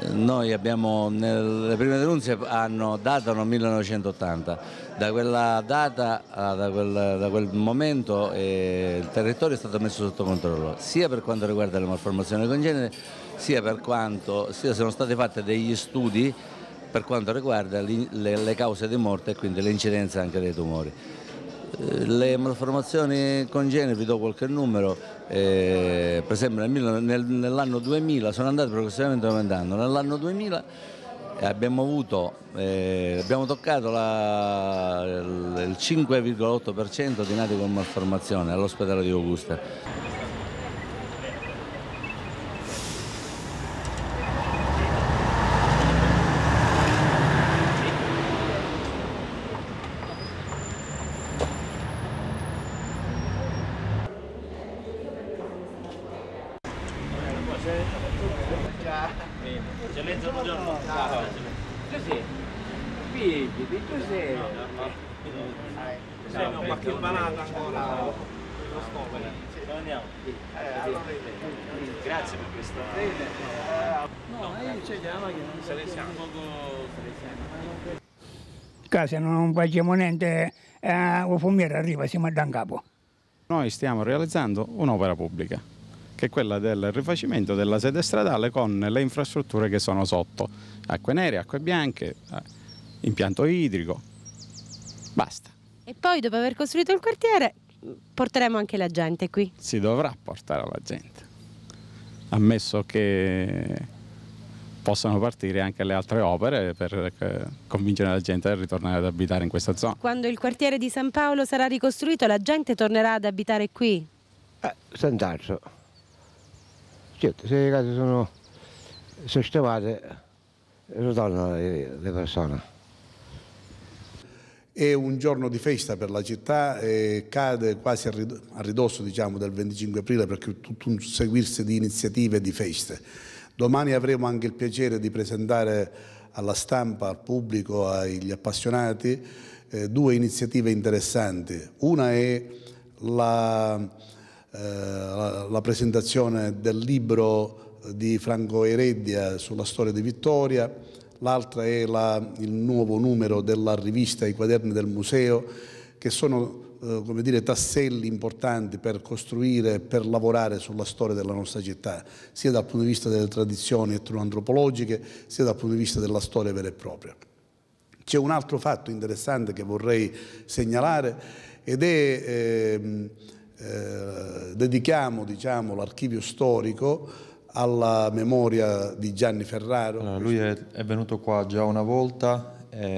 Noi abbiamo, le prime denunce datano 1980, da quella data, da quel momento il territorio è stato messo sotto controllo, sia per quanto riguarda le malformazioni congenite, sia sono stati fatti degli studi per quanto riguarda le cause di morte e quindi l'incidenza anche dei tumori. Le malformazioni congenite, vi do qualche numero, per esempio nell'anno 2000 sono andate progressivamente aumentando. Nell'anno 2000 abbiamo toccato il 5,8% di nati con malformazione all'ospedale di Augusta. Grazie per questa. Casa non facciamo niente, il fumiere arriva, siamo a capo. Noi stiamo realizzando un'opera pubblica, che è quella del rifacimento della sede stradale con le infrastrutture che sono sotto, acque nere, acque bianche, impianto idrico, basta. E poi dopo aver costruito il quartiere porteremo anche la gente qui. Si dovrà portare la gente, ammesso che possano partire anche le altre opere per convincere la gente a ritornare ad abitare in questa zona. Quando il quartiere di San Paolo sarà ricostruito, la gente tornerà ad abitare qui? Senz'altro. Certo, se le case sono sistemate, ritornano le persone. È un giorno di festa per la città e cade quasi a ridosso, diciamo, del 25 aprile, perché è tutto un seguirsi di iniziative e di feste. Domani avremo anche il piacere di presentare alla stampa, al pubblico, agli appassionati, due iniziative interessanti. Una è la presentazione del libro di Franco Ereddia sulla storia di Vittoria, l'altra è il nuovo numero della rivista I Quaderni del Museo, che sono come dire, tasselli importanti per costruire, per lavorare sulla storia della nostra città, sia dal punto di vista delle tradizioni etnoantropologiche, sia dal punto di vista della storia vera e propria. C'è un altro fatto interessante che vorrei segnalare ed è dedichiamo, diciamo, l'archivio storico alla memoria di Gianni Ferraro. Allora, lui è venuto qua già una volta,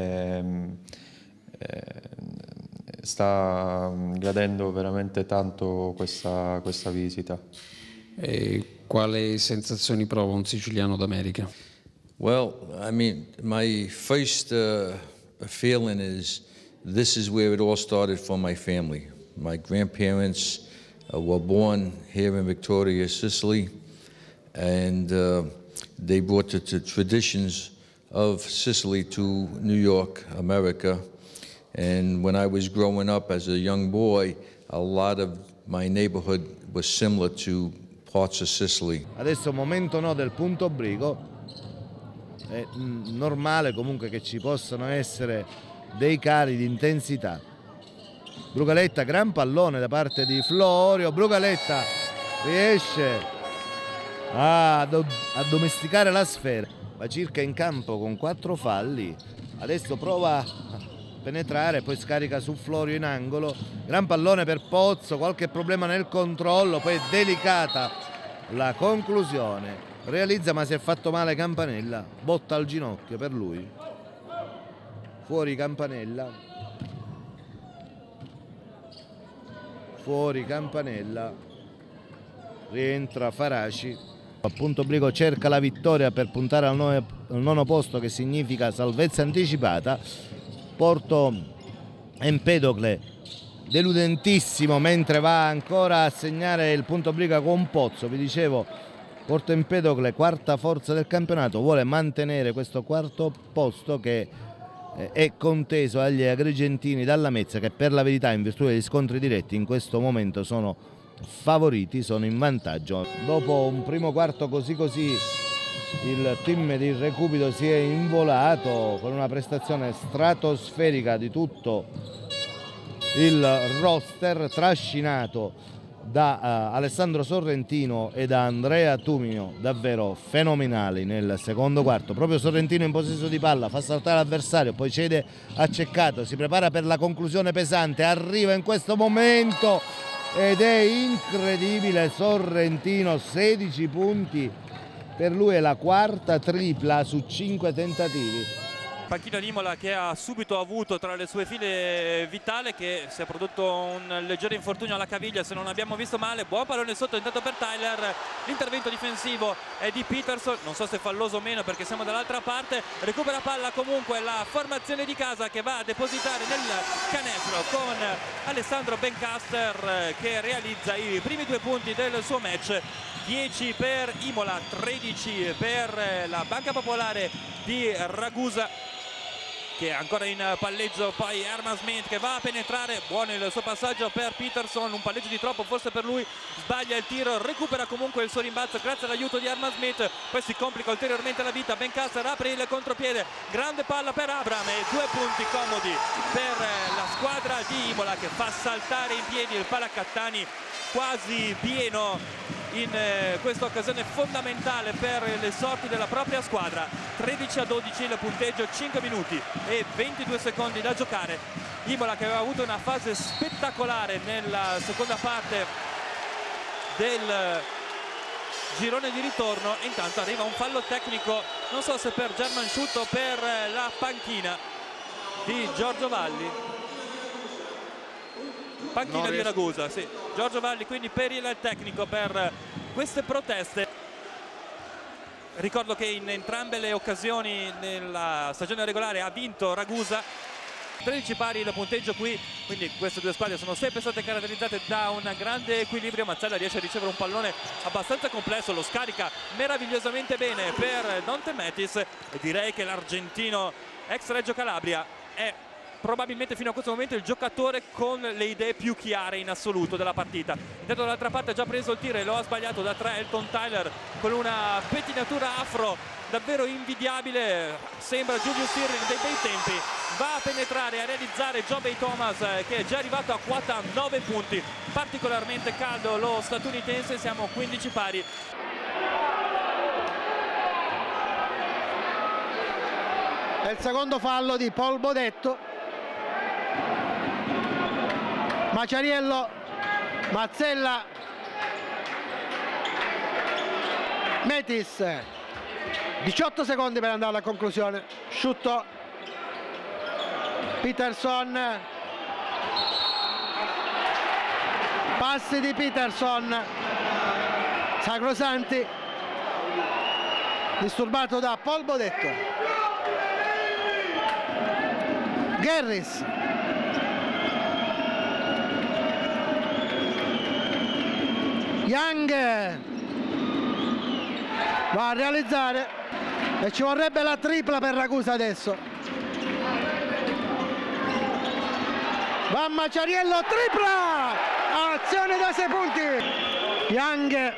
sta gradendo veramente tanto questa visita. E quali sensazioni prova un siciliano d'America? Well, I mean, my first feeling is this is where it all started for my family. My grandparents were born here in Victoria, Sicily, and they brought the traditions of Sicily to New York, America. And when I was growing up as a young boy, a lot of my neighborhood was similar to parts of Sicily. Adesso momento no del punto brigo, è normale comunque che ci possano essere dei cali di intensità. Brugaletta, gran pallone da parte di Florio, Brugaletta riesce a domesticare la sfera, va circa in campo con 4 falli, adesso prova a penetrare, poi scarica su Florio in angolo, gran pallone per Pozzo, qualche problema nel controllo, poi è delicata la conclusione, realizza ma si è fatto male Campanella, botta al ginocchio per lui, fuori Campanella, rientra Faraci. A punto brigo cerca la vittoria per puntare al nono posto, che significa salvezza anticipata. Porto Empedocle deludentissimo, mentre va ancora a segnare il punto briga con Pozzo. Vi dicevo, Porto Empedocle, quarta forza del campionato, vuole mantenere questo quarto posto che è conteso agli agrigentini dalla Mezza, che per la verità, in virtù degli scontri diretti, in questo momento sono favoriti, sono in vantaggio. Dopo un primo quarto così il team di Recupito si è involato con una prestazione stratosferica di tutto il roster, trascinato da Alessandro Sorrentino e da Andrea Tumino, davvero fenomenali nel secondo quarto. Proprio Sorrentino in possesso di palla, fa saltare l'avversario, poi cede a Ceccato, si prepara per la conclusione pesante, arriva in questo momento ed è incredibile. Sorrentino, 16 punti, per lui è la quarta tripla su 5 tentativi. Panchina di Imola che ha subito avuto tra le sue file Vitale, che si è prodotto un leggero infortunio alla caviglia, se non abbiamo visto male. Buon pallone sotto intanto per Tyler, l'intervento difensivo è di Peterson, non so se falloso o meno perché siamo dall'altra parte. Recupera palla comunque la formazione di casa che va a depositare nel canestro con Alessandro Bencaster che realizza i primi 2 punti del suo match. 10 per Imola, 13 per la Banca Popolare di Ragusa, che è ancora in palleggio. Poi Herman Smith che va a penetrare, buono il suo passaggio per Peterson, un palleggio di troppo forse per lui, sbaglia il tiro, recupera comunque il suo rimbalzo grazie all'aiuto di Herman Smith, poi si complica ulteriormente la vita. Bencaster apre il contropiede, grande palla per Abram e 2 punti comodi per la squadra di Imola che fa saltare in piedi il Palacattani quasi pieno in questa occasione fondamentale per le sorti della propria squadra. 13-12 il punteggio, 5 minuti e 22 secondi da giocare. Imola che aveva avuto una fase spettacolare nella seconda parte del girone di ritorno, e intanto arriva un fallo tecnico, non so se per Germanshoot o per la panchina di Giorgio Valli. Panchina di Ragusa, sì. Giorgio Valli quindi per il tecnico per queste proteste. Ricordo che in entrambe le occasioni nella stagione regolare ha vinto Ragusa. 13 pari il punteggio qui, quindi queste due squadre sono sempre state caratterizzate da un grande equilibrio. Mazzella riesce a ricevere un pallone abbastanza complesso, lo scarica meravigliosamente bene per Dante Metis, e direi che l'argentino ex Reggio Calabria è probabilmente fino a questo momento il giocatore con le idee più chiare in assoluto della partita. Intanto dall'altra parte ha già preso il tiro e lo ha sbagliato da 3 Elton Tyler con una pettinatura afro davvero invidiabile, sembra Julius Sirling dei bei tempi. Va a penetrare, a realizzare Jobey Thomas che è già arrivato a quota 9 punti. Particolarmente caldo lo statunitense, siamo 15 pari. È il secondo fallo di Paul Bodetto. Macciariello, Mazzella, Metis, 18 secondi per andare alla conclusione. Sciutto, Peterson, passi di Peterson, Sacrosanti, disturbato da Paul Bodetto. Garris, Young va a realizzare e ci vorrebbe la tripla per Ragusa adesso. Va Macciariello, tripla! Azione da 6 punti. Young,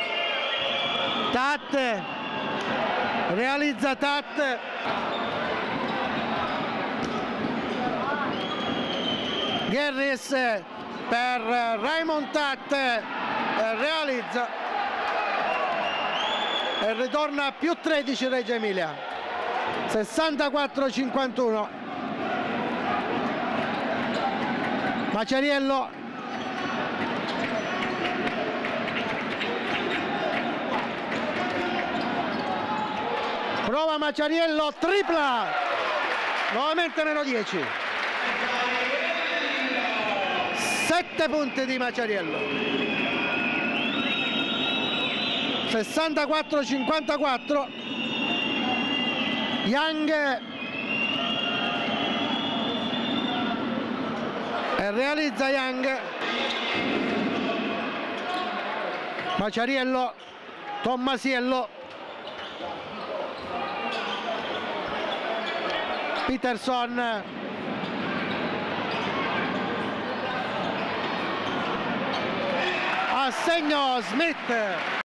Tat, realizza Tat. Garris per Raymond Tat, realizza e ritorna a più 13 Reggio Emilia, 64-51. Macciariello, prova Macciariello, tripla, nuovamente meno 10. 7 punti di Macciariello. 64-54. Young e realizza Young. Macciariello, Tommasiello, Peterson, assegno Smith.